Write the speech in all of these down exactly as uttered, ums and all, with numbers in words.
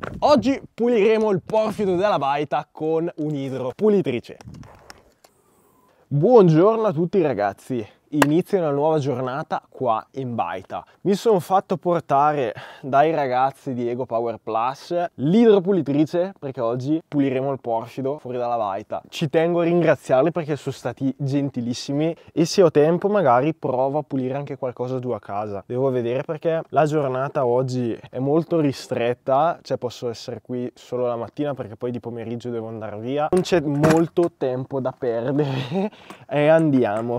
Oggi puliremo il porfido della baita con un'idropulitrice. Buongiorno a tutti ragazzi, inizia una nuova giornata qua in baita. Mi sono fatto portare dai ragazzi di Ego Power Plus l'idropulitrice perché oggi puliremo il porfido fuori dalla baita. Ci tengo a ringraziarli perché sono stati gentilissimi e se ho tempo magari provo a pulire anche qualcosa giù a casa. Devo vedere perché la giornata oggi è molto ristretta, cioè posso essere qui solo la mattina perché poi di pomeriggio devo andare via. Non c'è molto tempo da perdere e andiamo.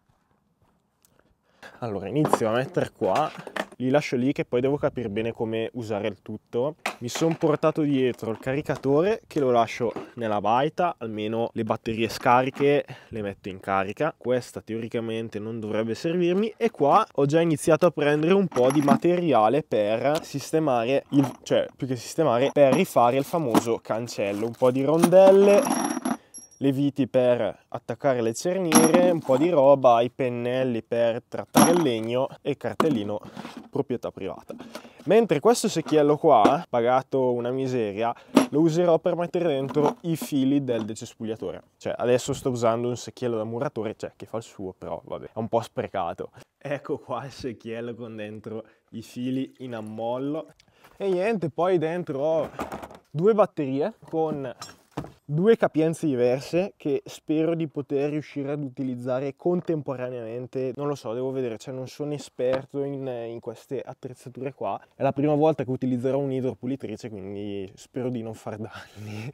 Allora inizio a mettere qua, li lascio lì che poi devo capire bene come usare il tutto. Mi sono portato dietro il caricatore che lo lascio nella baita, almeno le batterie scariche le metto in carica. Questa teoricamente non dovrebbe servirmi e qua ho già iniziato a prendere un po' di materiale per sistemare, il, cioè più che sistemare, per rifare il famoso cancello. Un po' di rondelle, le viti per attaccare le cerniere, un po' di roba, i pennelli per trattare il legno e il cartellino proprietà privata. Mentre questo secchiello qua, pagato una miseria, lo userò per mettere dentro i fili del decespugliatore. Cioè adesso sto usando un secchiello da muratore, cioè che fa il suo, però vabbè, è un po' sprecato. Ecco qua il secchiello con dentro i fili in ammollo. E niente, poi dentro ho due batterie con due capienze diverse che spero di poter riuscire ad utilizzare contemporaneamente. Non lo so, devo vedere, cioè non sono esperto in, in queste attrezzature qua. È la prima volta che utilizzerò un'idropulitrice, quindi spero di non far danni.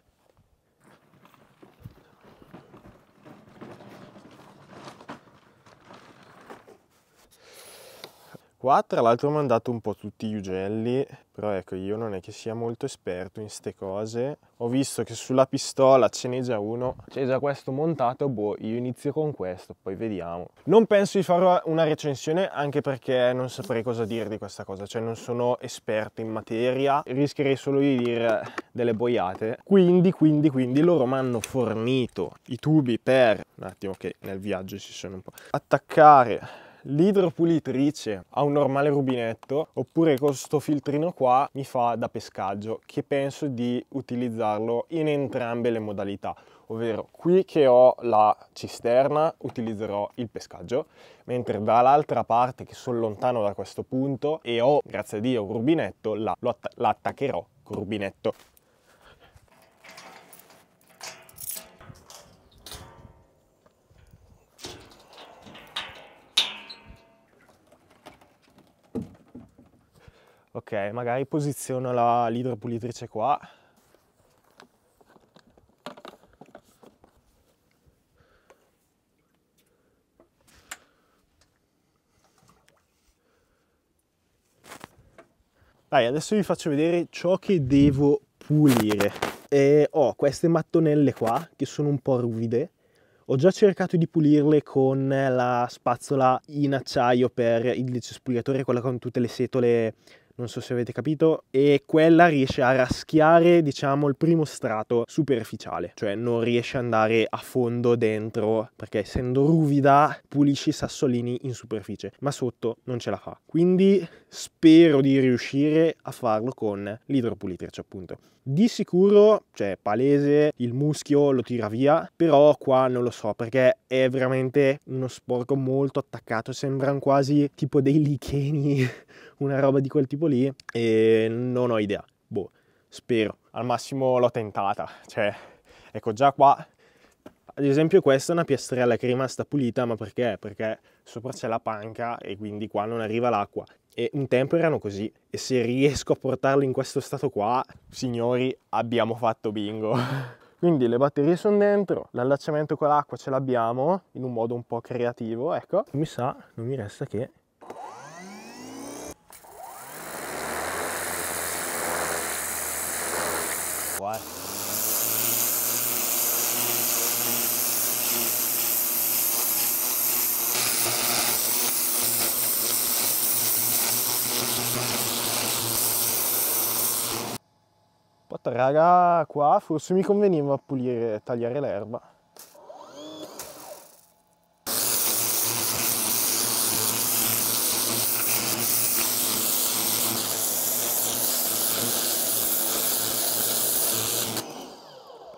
Qua tra l'altro mi hanno dato un po' tutti gli ugelli, però ecco io non è che sia molto esperto in ste cose. Ho visto che sulla pistola ce n'è già uno, c'è già questo montato, boh, io inizio con questo, poi vediamo. Non penso di fare una recensione anche perché non saprei cosa dire di questa cosa, cioè non sono esperto in materia, rischierei solo di dire delle boiate. Quindi, quindi, quindi loro mi hanno fornito i tubi per, un attimo che nel viaggio si sono un po', attaccare l'idropulitrice a un normale rubinetto, oppure con questo filtrino qua mi fa da pescaggio, che penso di utilizzarlo in entrambe le modalità, ovvero qui che ho la cisterna utilizzerò il pescaggio, mentre dall'altra parte che sono lontano da questo punto e ho, grazie a Dio, un rubinetto, là lo att- l'attaccherò col rubinetto. Ok, magari posiziono la, l'idropulitrice qua. Dai, adesso vi faccio vedere ciò che devo pulire. E ho queste mattonelle qua che sono un po' ruvide. Ho già cercato di pulirle con la spazzola in acciaio per il decespugliatore, quella con tutte le setole, non so se avete capito, e quella riesce a raschiare, diciamo, il primo strato superficiale, cioè non riesce ad andare a fondo dentro, perché essendo ruvida pulisce i sassolini in superficie, ma sotto non ce la fa. Quindi spero di riuscire a farlo con l'idropulitrice, appunto. Di sicuro, cioè palese, il muschio lo tira via, però qua non lo so perché è veramente uno sporco molto attaccato, sembrano quasi tipo dei licheni, una roba di quel tipo lì, e non ho idea. Boh, spero. Al massimo l'ho tentata, cioè, ecco già qua, ad esempio questa è una piastrella che è rimasta pulita, ma perché? Perché sopra c'è la panca e quindi qua non arriva l'acqua. E un tempo erano così, e se riesco a portarlo in questo stato qua, signori, abbiamo fatto bingo. Quindi le batterie sono dentro, l'allacciamento con l'acqua ce l'abbiamo, in un modo un po' creativo, ecco. Mi sa, non mi resta che... Guarda. Raga, qua forse mi conveniva pulire, tagliare l'erba.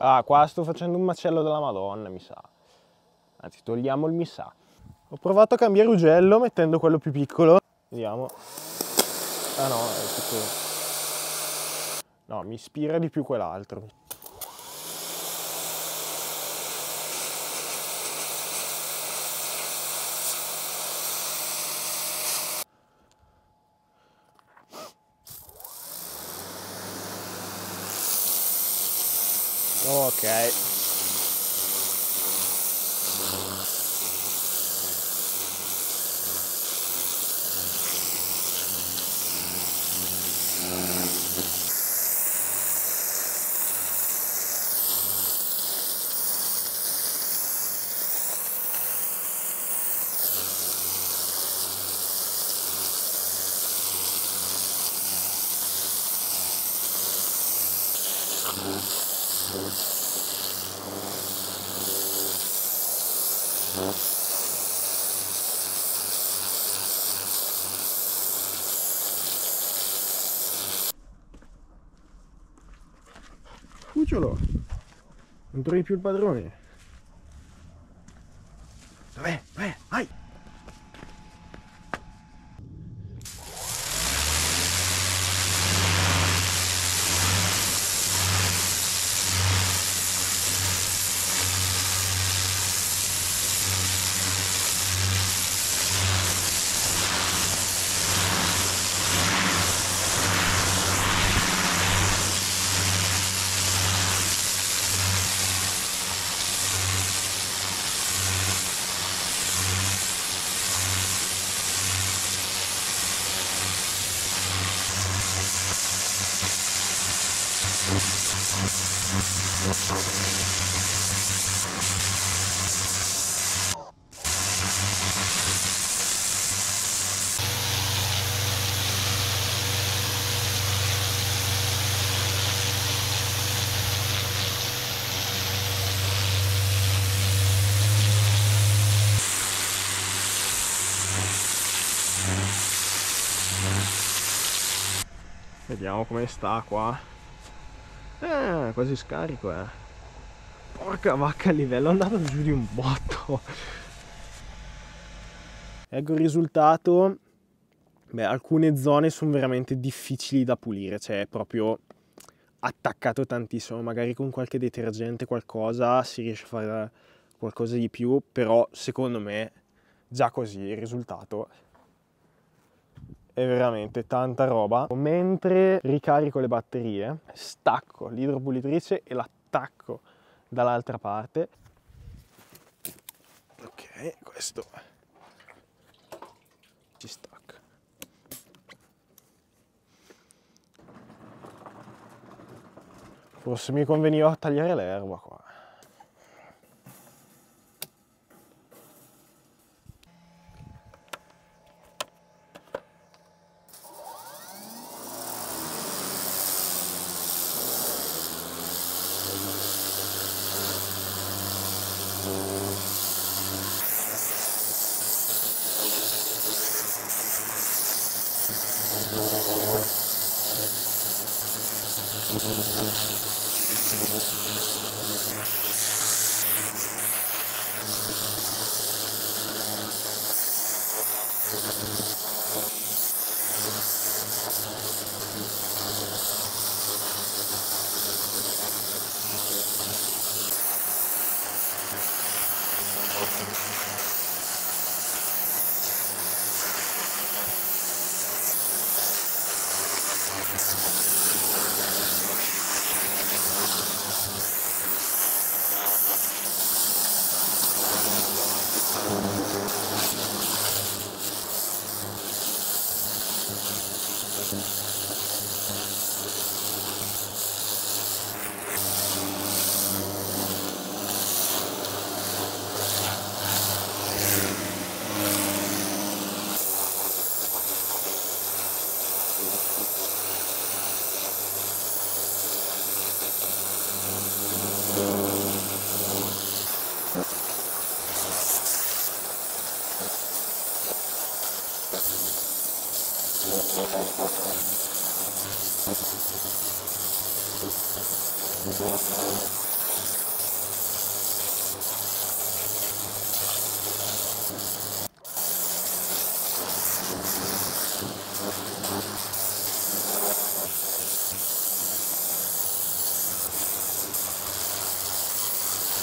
Ah, qua sto facendo un macello della Madonna, mi sa. Anzi, togliamo il mi sa. Ho provato a cambiare ugello mettendo quello più piccolo. Vediamo. Ah no, è tutto... No, mi ispira di più quell'altro. Ok. Cucciolo, non trovi più il padrone? Dov'è? Dov'è? Vai! Vediamo come sta qua. Eh, quasi scarico, eh. Porca vacca, il livello è andato giù di un botto. Ecco il risultato. Beh, alcune zone sono veramente difficili da pulire, cioè è proprio attaccato tantissimo. Magari con qualche detergente, qualcosa, si riesce a fare qualcosa di più, però secondo me già così il risultato è veramente tanta roba. Mentre ricarico le batterie, stacco l'idropulitrice e l'attacco dall'altra parte. Ok, questo ci stacca. Forse mi conveniva tagliare l'erba qua.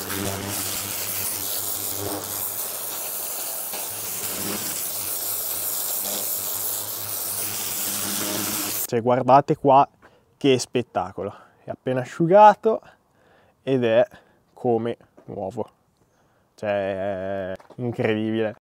Cioè, guardate qua che spettacolo, è appena asciugato ed è come nuovo, cioè è incredibile.